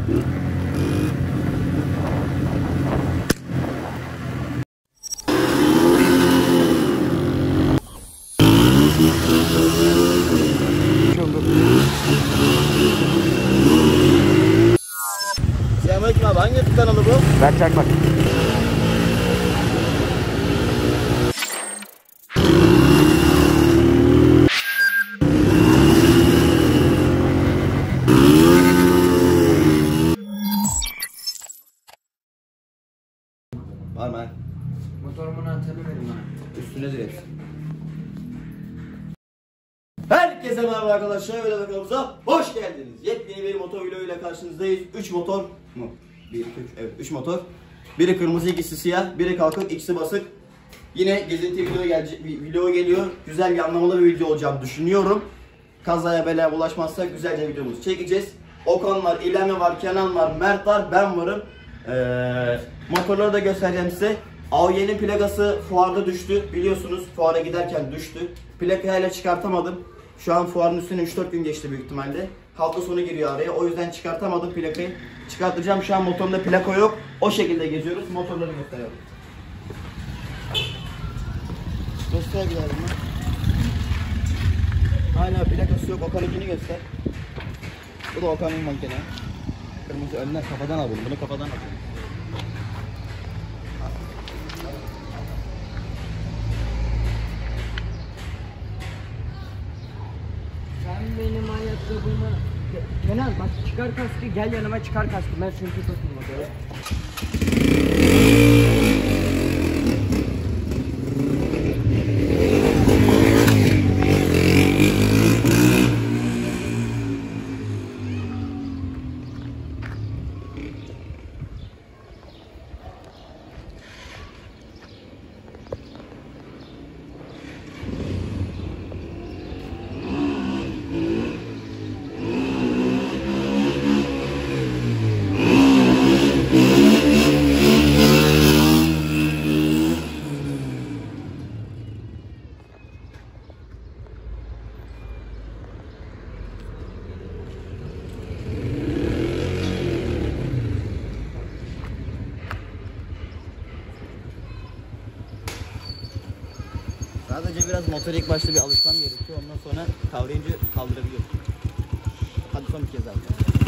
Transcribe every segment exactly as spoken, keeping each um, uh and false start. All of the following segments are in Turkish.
Selamünaleyküm abi, hangi YouTube kanalı bu? Ben Çakmak. Var mı? Motorumun anahtarını verin bana. Üstüne direkt. Herkese merhaba arkadaşlar, video kanalımıza hoş geldiniz. Yepyeni bir motor video ile karşınızdayız. üç motor mu? bir, iki, üç, evet üç motor. Biri kırmızı, ikisi siyah, biri kalkık, ikisi basık. Yine gezinti video, gelecek, video geliyor. Güzel bir anlamalı bir video olacağını düşünüyorum. Kazaya belaya bulaşmazsa güzelce videomuzu çekeceğiz. Okan var, İlhami var, Kenan var, Mert var, ben varım. Ee, motorları da göstereceğim size. A Y'nin plakası fuarda düştü. Biliyorsunuz fuara giderken düştü. Plakayı hala çıkartamadım. Şu an fuarın üstüne üç dört gün geçti büyük ihtimalle. Hafta sonu giriyor araya. O yüzden çıkartamadım plakayı. Çıkartacağım. Şu an motorumda plaka yok. O şekilde geziyoruz. Motorları gösteriyorum. Göster gidelim mi? Hala plakası yok. Okan'ınkini göster. Bu da Okan'ın makine. Kırmızı önden kafadan alalım. Bunu kafadan alalım. Sen benim ayakkabımı... Kenan bak, çıkar kaskı, gel yanıma, çıkar kaskı. Ben çünkü tuttum motoru. Sadece biraz motor ilk başta bir alışmam gerekiyor. Ondan sonra kavrayınca kaldırabiliyorum. Hadi son bir kez daha.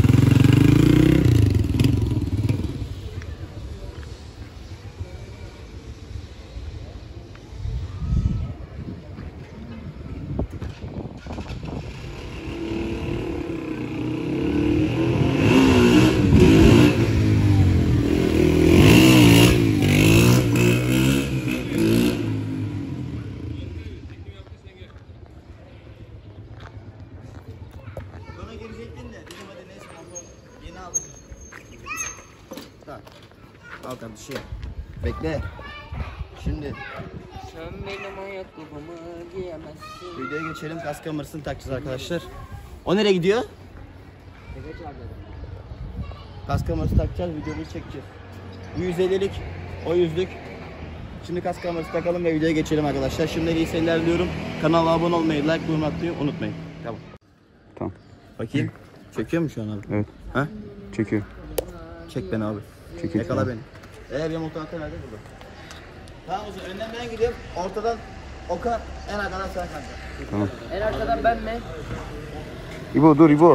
Al kardeşim. Bekle. Şimdi Sen benim ayakkabımı giyemezsin. videoya geçelim. Kask kamerasını takacağız arkadaşlar. O nereye gidiyor? Evet abi. Kask kamerası takacağız. Videoyu çekeceğiz. Bu yüz ellilik. O yüzlük. Şimdi kask kamerası takalım ve videoya geçelim arkadaşlar. Şimdi iyi seyirler diliyorum. Kanala abone olmayı, like bulmayı atmayı unutmayın. Tamam. Tamam. Bakayım. Çekiyor mu şu an abi? Evet. Ha? Çekiyor. Çek beni abi. Çekiyor. Yakala beni. Eee benim otomatik nerede burada? Tamam o zaman önden ben gidiyorum. Ortadan Okan, en arkadan sen kanka. Tamam. En arkadan ben mi? İbo dur İbo.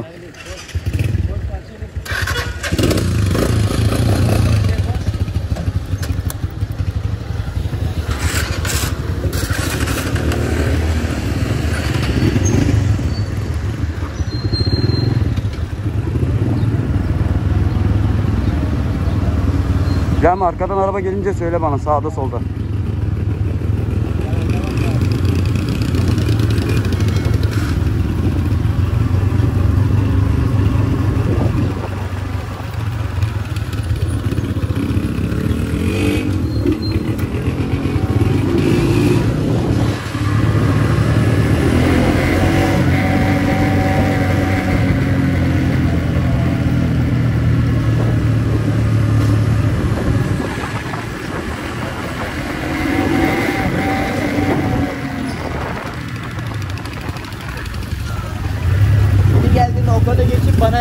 Gelme, arkadan araba gelince söyle bana, sağda solda.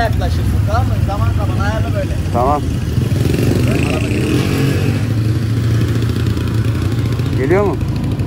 yaklaşırsın, tamam mı? Zaman zaman ayarla böyle. Tamam. Araba geliyor. Geliyor mu?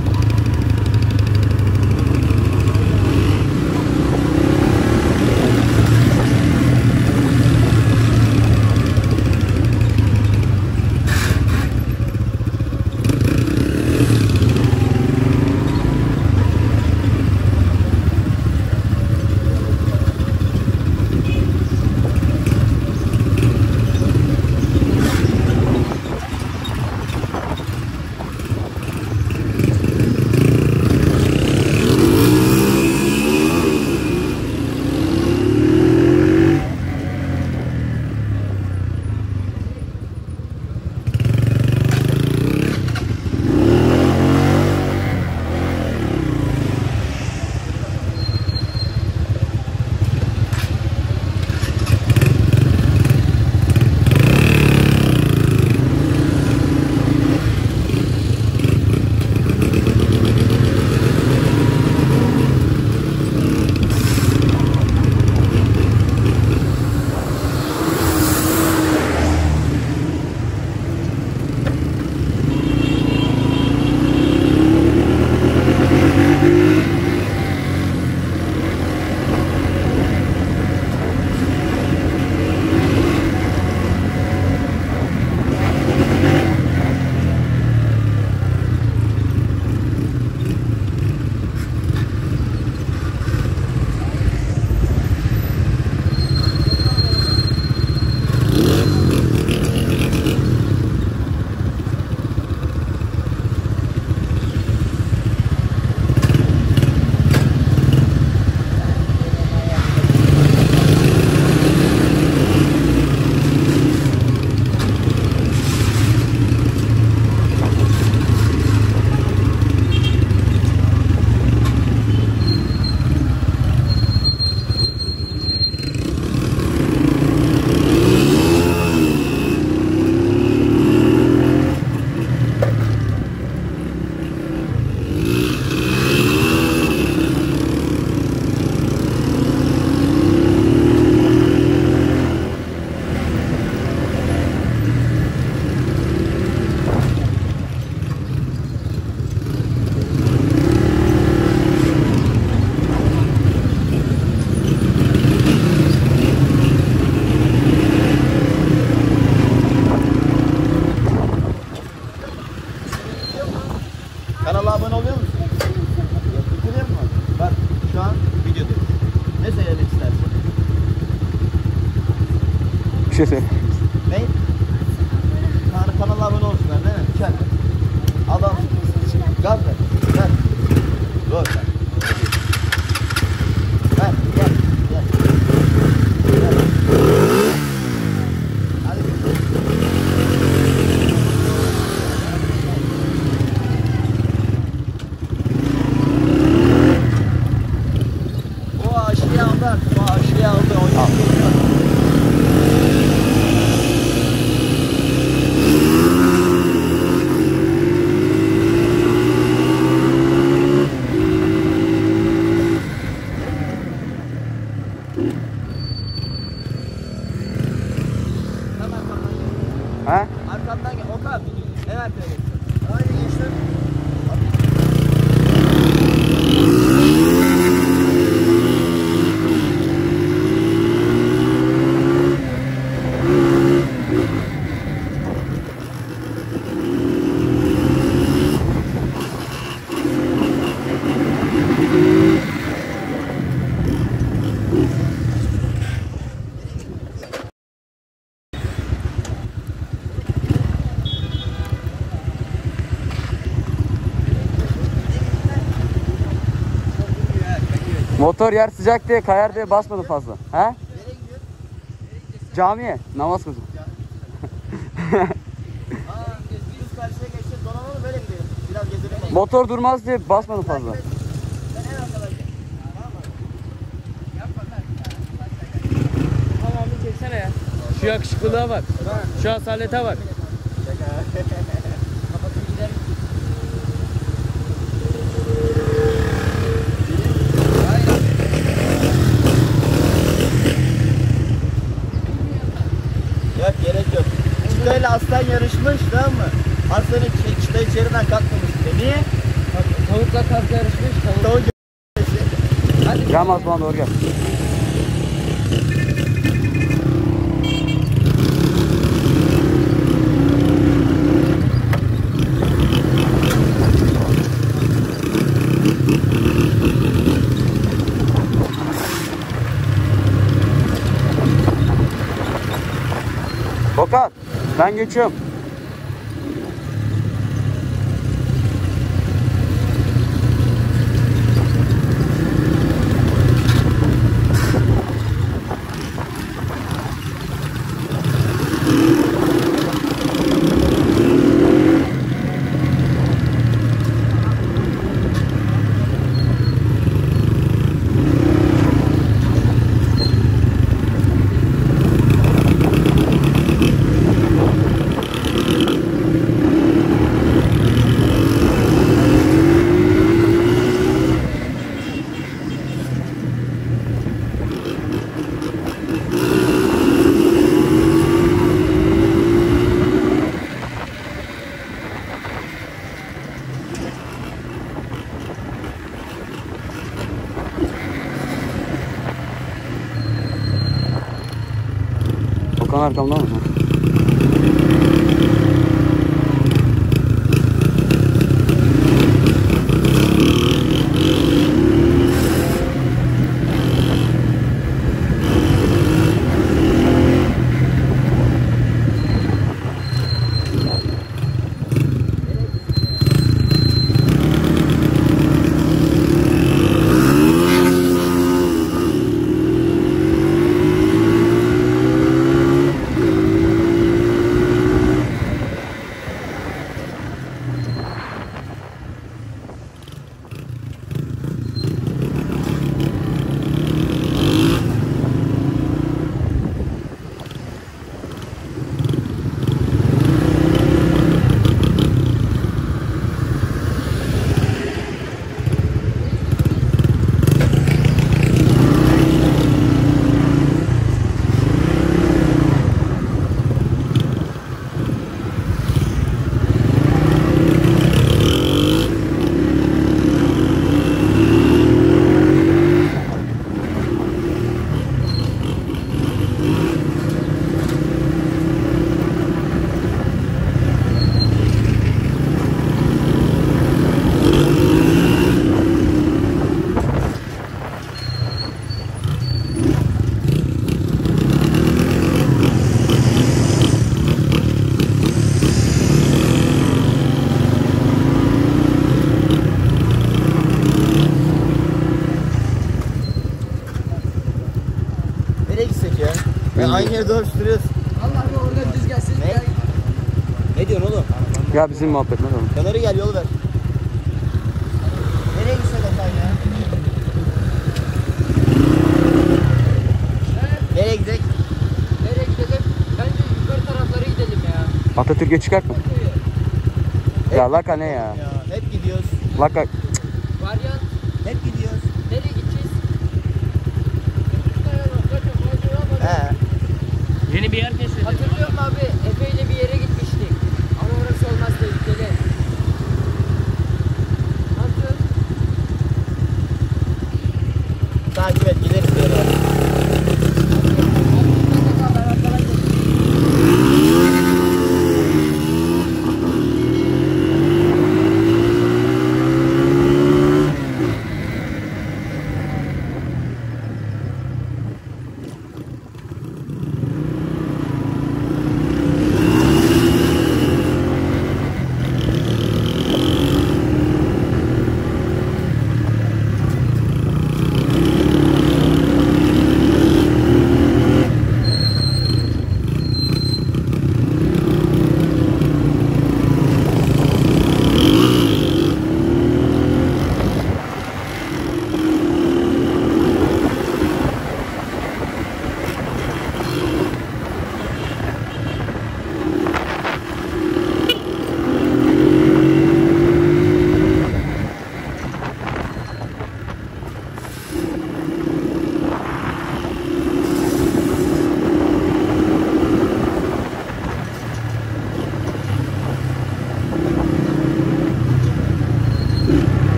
Kanala abone oluyor musun? Bitiriyor musun? Bak şu an videodayız. Ne söylemek istersin? Bir şey söyle. Ne? Kan kanala abone olsunlar değil mi? Gel. Adam. Gaz ver. Ver. Dur sen. Ver. Gel. Gel. Gel. Hadi. O aşıyı aldı. O aşıyı aldı. O Al. Tamam tamam. Ha? Arkamdan gel. Okan. En arkaya geç. Haydi gençler. Motor yer sıcak diye kayar diye basmadım fazla. Ha? Nereye gidiyor? Camiye namaz kılacağım. Aa, biz karşıya geçeceğiz. Donanımı böyle gidiyor. Biraz gezelim. Motor durmaz diye basmadım fazla. Sen en arkadan gel. Tamam mı? Tamam bir çeksene ya. Şu yakışıklılığa bak. Şu asalete bak. Kapatıp gidelim. Yok gerek yok. Çıtayla aslan yarışmış tamam mı? Aslanın şey, çıta içeriden kalkmamış bile. Niye? Tavukla kaz yarışmış. Tavuk. Tavuk Hadi. Gel Mazluman doğru gel. Okan, ben geçiyorum. Okan arkamda mı? Aynı yerde doğru sürüyoruz. Allah'ım oradan düz gelsin. Ne? Gel. Ne diyorsun oğlum? Ya bizim muhabbet ne zaman? Kenara gel yol ver. Nereye gitsek Okan ya? Nereye gidelim? Nereye gidelim? Bence yukarı taraflara gidelim ya. Atatürk'e çıkart mı? Ya laka ne ya? Ya hep gidiyoruz. Laka. Varyant. Hep gidiyoruz. Nereye gideceğiz? He. Yeni bir yer keşfedelim. Hatırlıyor musun abi? Efe'yle bir yere gitmiştik. Ama orası olmaz tehlikeli. Nasıl? Takip et gideriz böyle.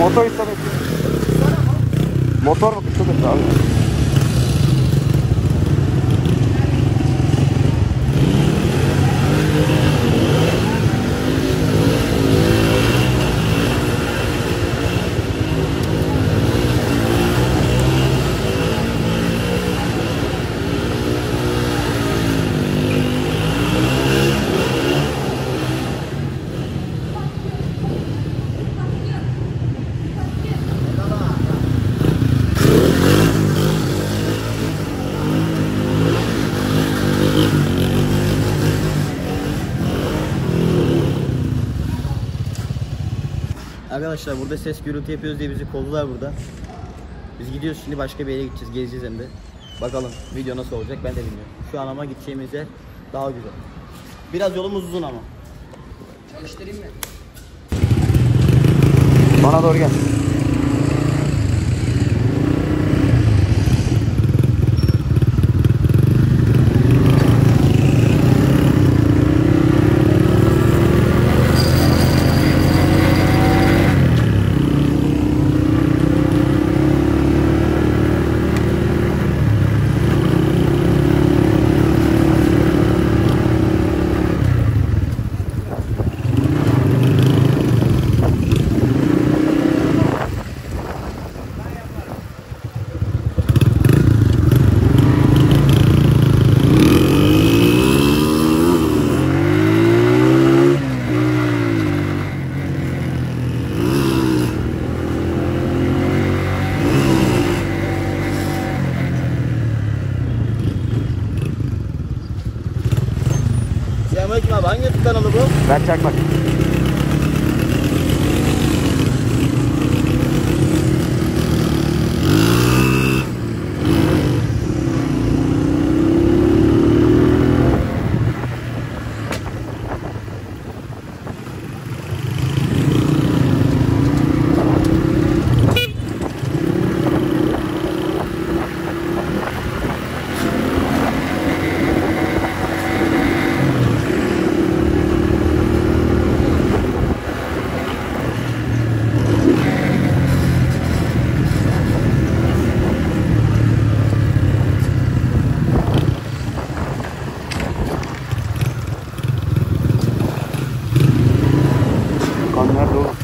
Motor istemek. Motor mu kısıdır abi? Arkadaşlar burada ses gürültü yapıyoruz diye bizi kovdular burada. Biz gidiyoruz şimdi, başka bir yere gideceğiz, gezeceğiz hem de. Bakalım video nasıl olacak ben de bilmiyorum. Şu an ama gideceğimiz yer daha güzel. Biraz yolumuz uzun ama. Çalıştırayım mı? Bana doğru gel. Selamünaleyküm abi, hangi YouTube kanalı bu? Ver çakmak. Kan nerede oğlum?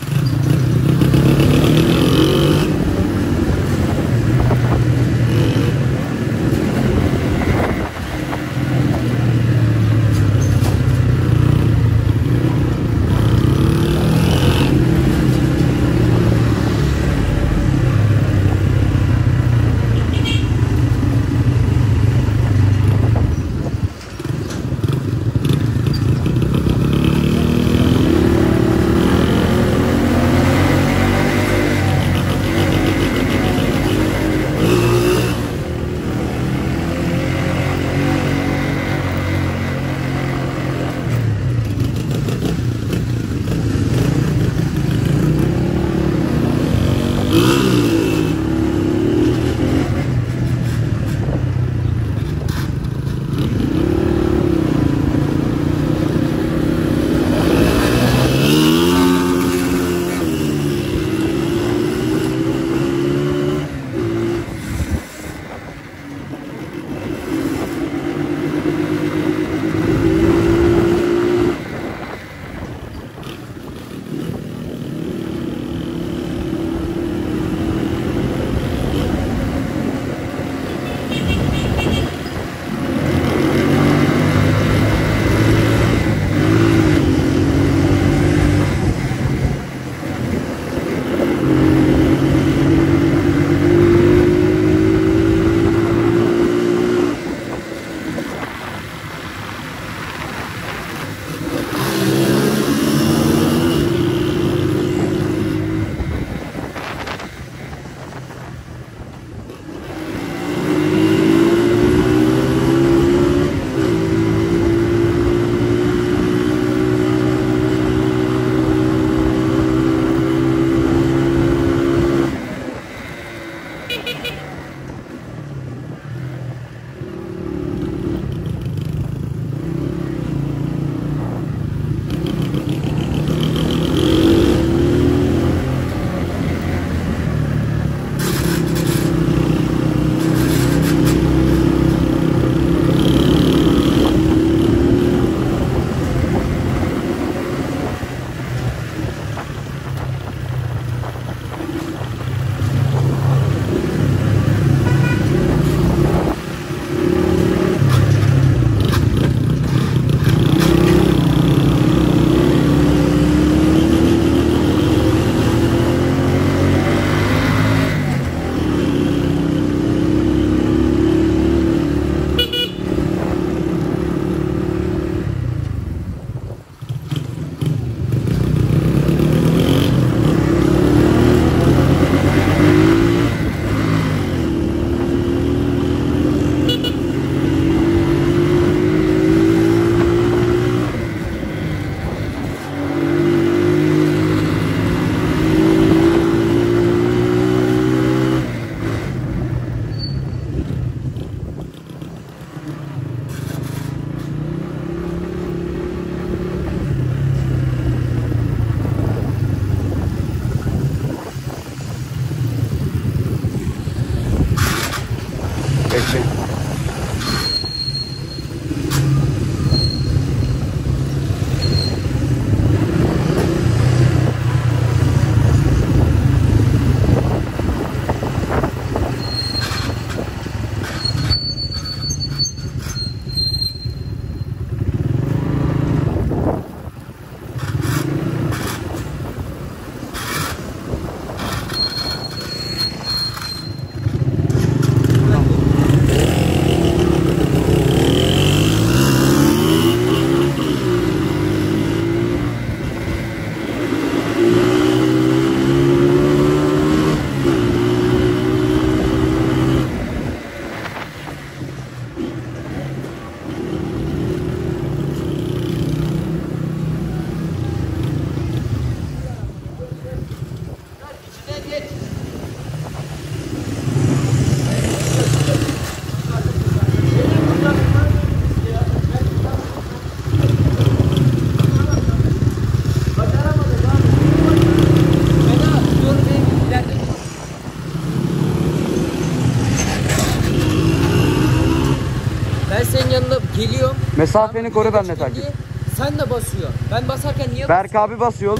Mesafeni koru, ben de takip. Sen de basıyor. Ben basarken niye Berk abi basıyor.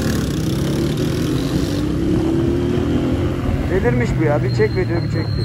Delirmiş bu ya. Bir çek video, bir çekti.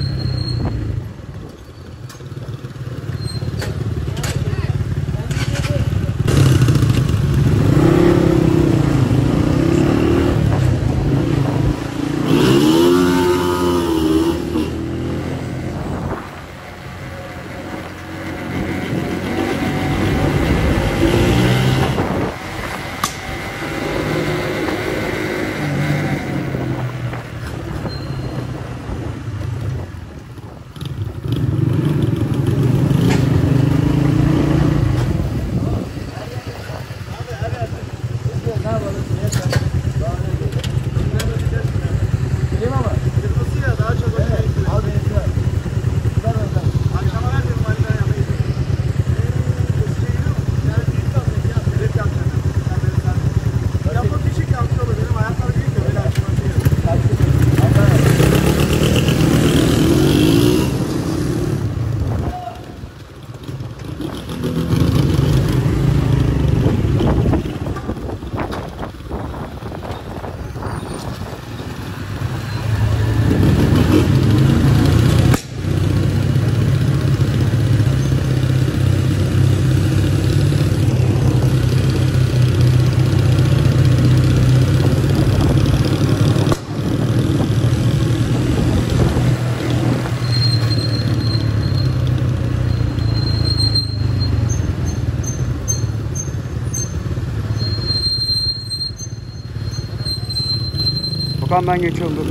Okan ben geçiyorum, dur.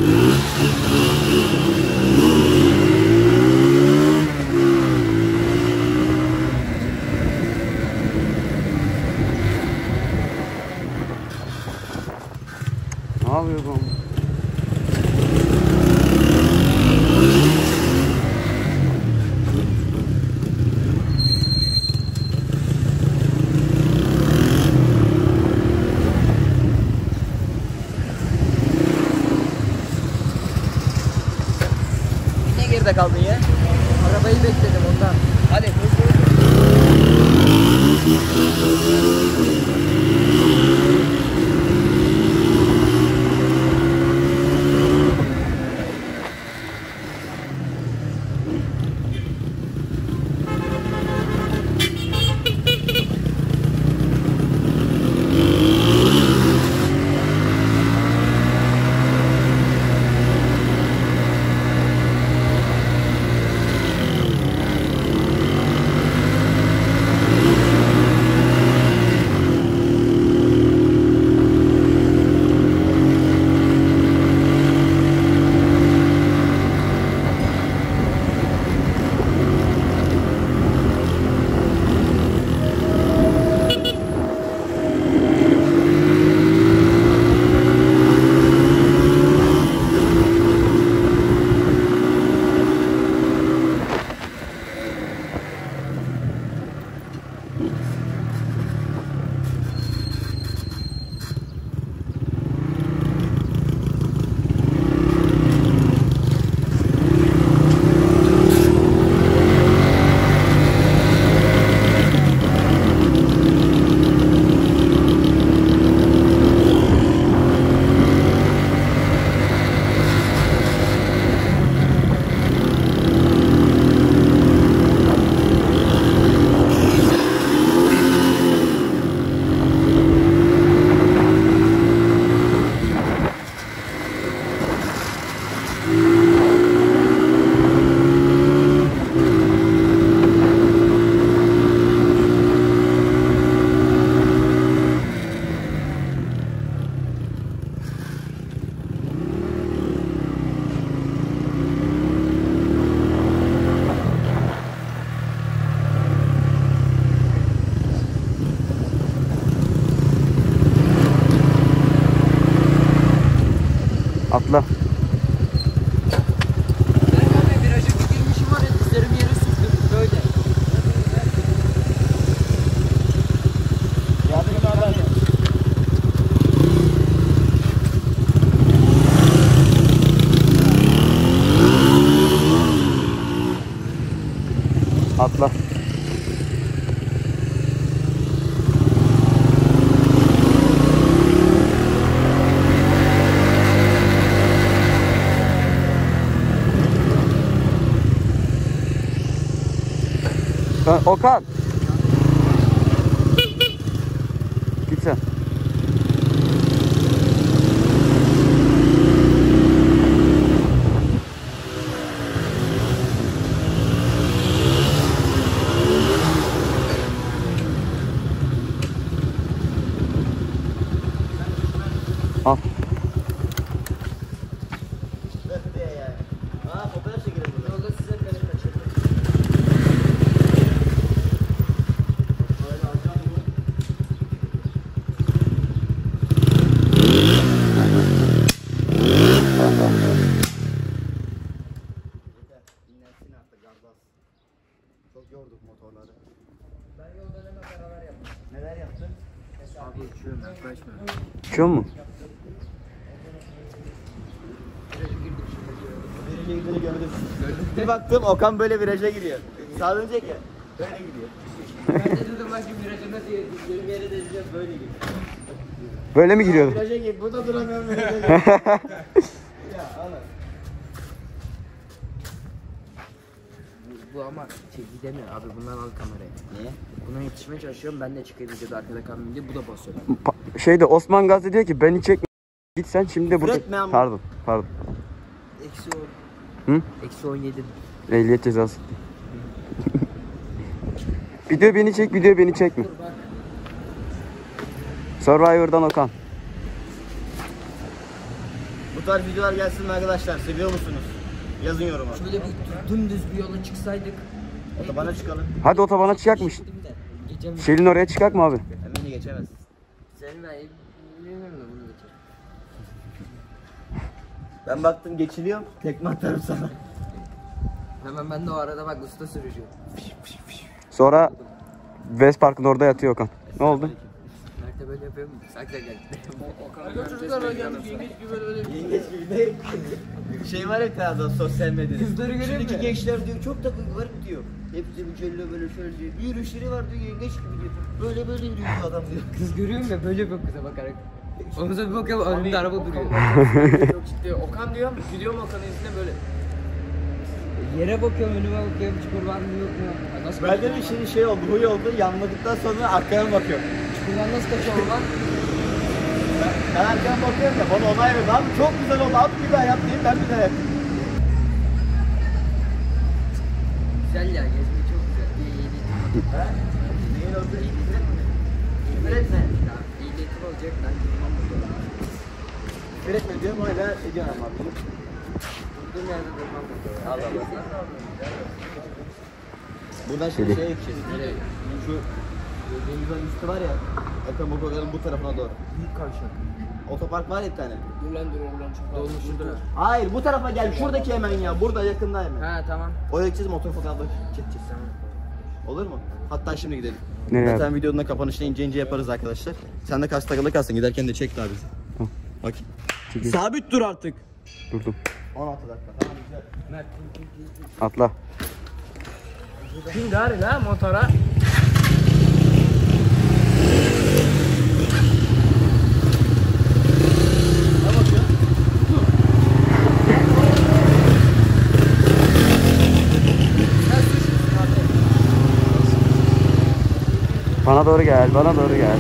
Ne yapıyor bu? geride kaldın ya? Arabayı bekledim ondan. Hadi hızlı. Atla. Ben abi viraja bir girmişim var ya, dizlerim yere sürdüm böyle. Yardım abi. Atla. Sen- Okan. Git sen. Al. Aa, fotoğraf çekelim burada. Yolda size benim kaçırdım. İnlersin artık gazbaz. Çok yorduk motorları. Ben yolda hemen beraber yaptım. Neler yaptın? Abi uçuyorum yaklaşma. Uçuyor mu? Viraja girdiğini gördüm. Bir baktım Okan böyle viraja giriyor. Sağa dönecek ya. Böyle gidiyor. Ben de dedim bak şimdi virajı nasıl benim yere deleceğim böyle gibi. Böyle mi giriyordu? Viraja gir. Burada duramıyorum viraja gir. Ya oğlum. Bu, bu ama şey gidemiyor abi bundan al kamerayı. Niye? Buna yetişmeye çalışıyorum ben de çıkayım videoda arkada kalmayayım diye bu da basıyor. Pa- Şeyde Osman Gazi diyor ki beni çekme. Git sen şimdi de burada. Üretme ama. Pardon. Pardon. Eksi on. Hı? Eksi on yedi. Ehliyet cezası. Video beni çek, video beni çekme. Dur bak. Survivor'dan Okan. Bu tarz videolar gelsin mi arkadaşlar? Seviyor musunuz? Yazın yoruma. Şöyle bir dümdüz bir yola çıksaydık. Otobana çıkalım. Hadi otobana çıkacakmış. Geçtim de, Geçemedim. Şelin oraya çıkak mı abi? Hemen de geçemezsin. Senin ben bilmiyorum da bunu geçelim. Ben baktım geçiliyor. Tekme atarım sana. Hemen ben de o arada bak usta sürücü. Sonra West Park'ın orada yatıyor Okan. Ne oldu? Mert de böyle yapıyor mu? Sanki de geldi. Çocuklar gelmiş yengeç gibi böyle. Yengeç gibi değil. Şey var ya bir tane adam sosyal medyada. Kızları görüyor Şimdiki musun? gençler diyor çok takı var diyor. Hepsi mücelli böyle şöyle diyor. Bir yürüyüşleri var diyor yengeç gibi diyor. Böyle böyle yürüyor bu adam diyor. Kız görüyor musun? Böyle yapıyor kıza bakarak. Omuza bir bakıyorum önünde araba duruyor. Çok ciddi. Okan diyorum, gidiyorum Okan'ın izine böyle. Yere bakıyorum önüme bakıyorum çukur var mı yok mu? Nasıl Bende bir şey, şey oldu, huy oldu. Yanladıktan sonra arkaya bakıyorum. Çukurdan nasıl kaçıyor lan? Ben, ben arkaya bakıyorum ya bana onay verdi. Abi çok güzel oldu. Abi bir daha yap diyeyim ben bir daha yapayım. Güzel ya gezmek çok güzel. İyi iyi değil. Ha? Neyin oldu? Küfür etme. Ehliyetim olacak ben gitmem burada. Küfür etme diyorum hala ediyorum ama abi. Durduğum yerde durmam burada. Allah Allah. Buradan şimdi şeye gideceğiz. Nereye? Şu Denizden üstü var ya. Akın Bokogar'ın bu tarafına doğru. Büyük kavşak. Otopark var ya bir tane. Dur lan dur lan çok Dolmuştur. Hayır bu tarafa gel. Şuradaki hemen ya. Burada yakında hemen. Ha tamam. Oraya gideceğiz motor fotoğrafı çekeceğiz. Olur mu? Hatta şimdi gidelim. Nereye Zaten abi? videonun da kapanışını ince ince yaparız arkadaşlar. Sen de kaç takılı kalsın. Giderken de çek daha bizi. Tamam. Bak. Çekil. Sabit dur artık. Durdum. on altı dakika. Tamam güzel. Mert. Atla. Bin gari la motora. Bana doğru gel, bana doğru gel.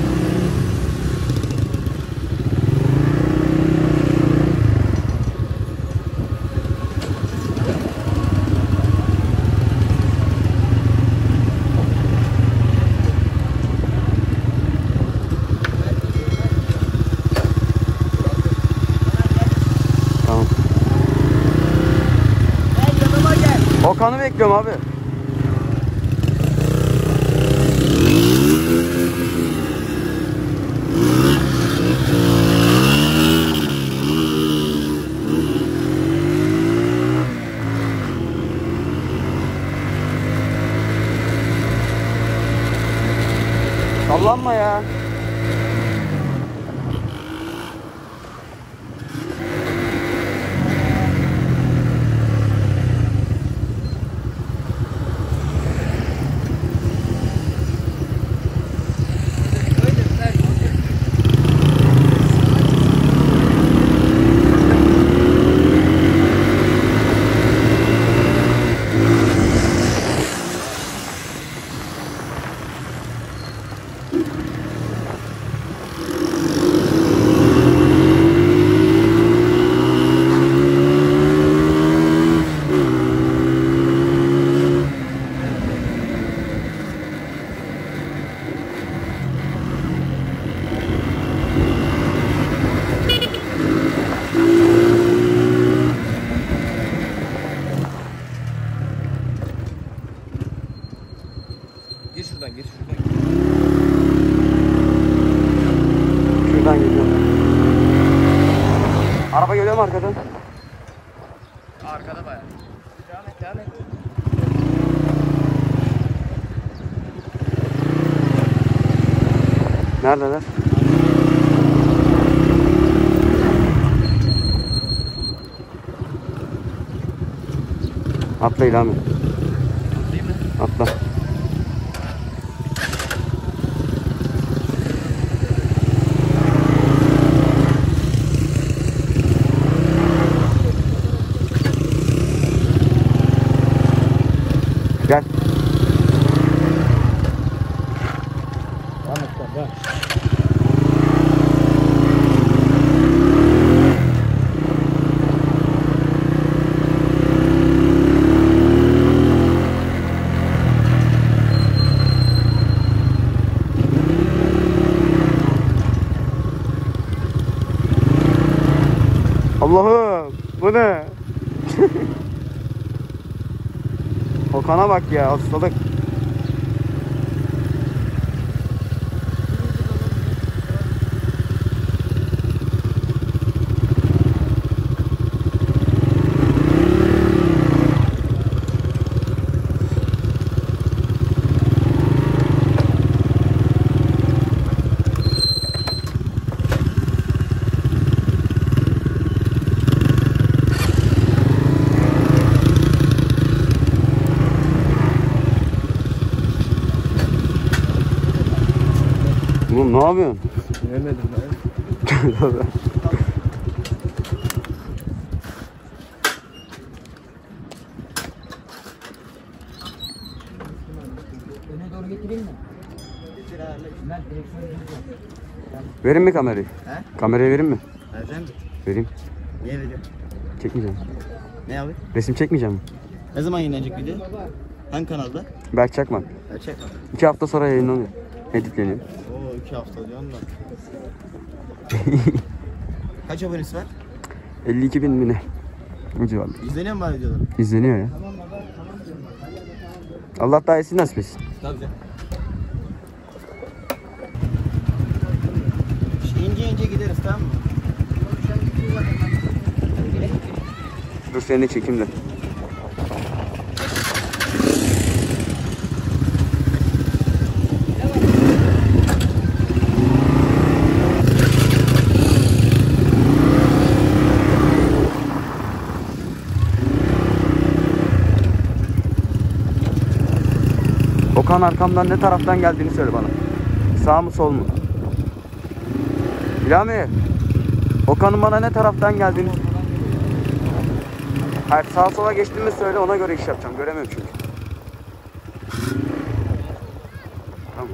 Tamam. Gel yanıma gel. Okan'ı bekliyorum abi. Sallanma ya. Arkadan geliyor. Araba geliyor mu arkadan? Arkada bayağı. Devam et, devam et. Neredeler? Atla İlhami. Değil mi? Atla. Gel. Allah'ım bu ne? Okan'a bak ya, hastalık. Oğlum ne yapıyorsun? Bilemedim ben. Öne doğru getireyim mi? Getir abi. Ben direksiyonu tutacağım. Verin mi kamerayı? He? Kamerayı verin mi? Vereceğim mi? Vereyim. Niye veriyorsun? Çekmeyeceğim. Ne abi? Resim çekmeyeceğim. Ne zaman yayınlanacak video? Hangi kanalda? Berk Çakmak. Gerçek mi? İki hafta sonra yayınlanıyor. Editleniyor. Oo iki hafta diyorsun da. Kaç abonesi var? elli iki bin mi ne? Bu civarında. İzleniyor mu bari videoları? İzleniyor ya. Allah daha iyisini nasip etsin. Tabii canım. İşte ince ince gideriz tamam mı? Dur seni de çekeyim de. Okan arkamdan ne taraftan geldiğini söyle bana. Sağ mı sol mu? İlhami. Okan'ın bana ne taraftan geldiğini. Hayır, sağa sola geçtiğimi söyle, ona göre iş yapacağım. Göremiyorum çünkü. Tamam.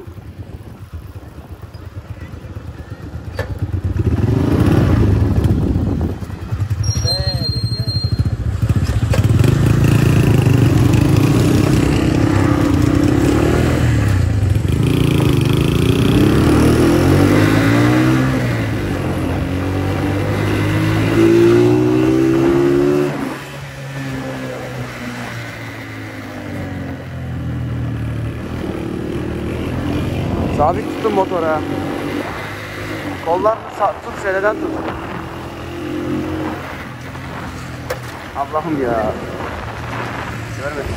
Sabit tutun motora. Kollar tut, seleden tut. Allah'ım ya. Görmedim.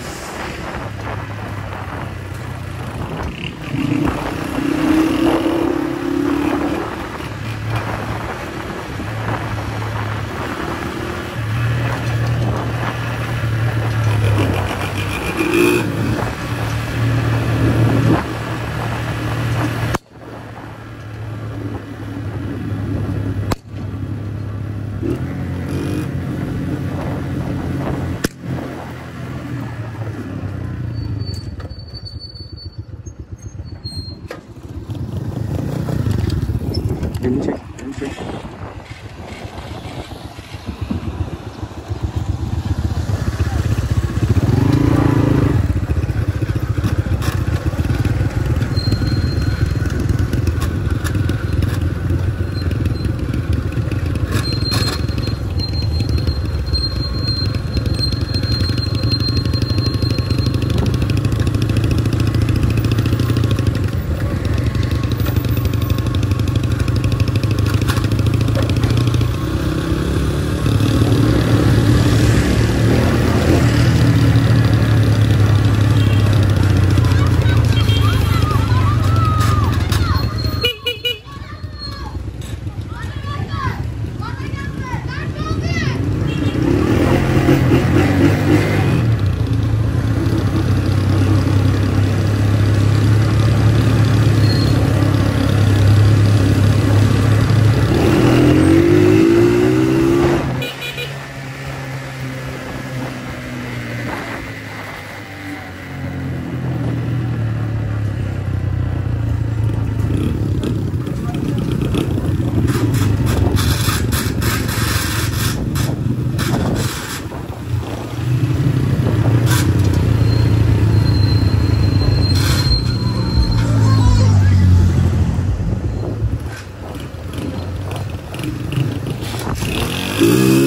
Elini çek, elini çek. Bye.